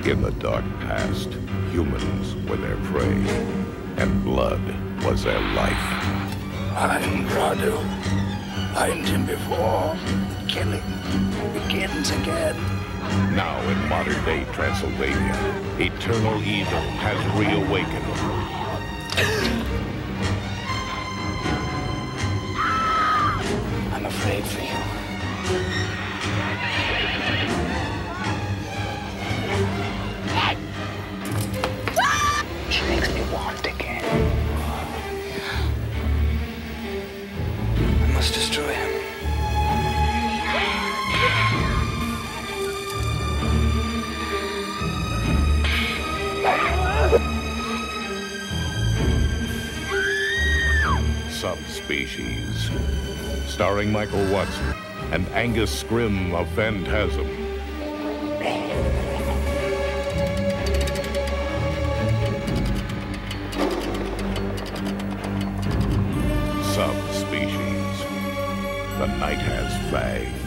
In the dark past, humans were their prey, and blood was their life. I'm Radu. Find him before killing begins again. Now in modern-day Transylvania, eternal evil has reawakened. I'm afraid for you. She makes me want again. I must destroy him. Subspecies, starring Michael Watson and Angus Scrimm of Phantasm. Subspecies. The night has fag.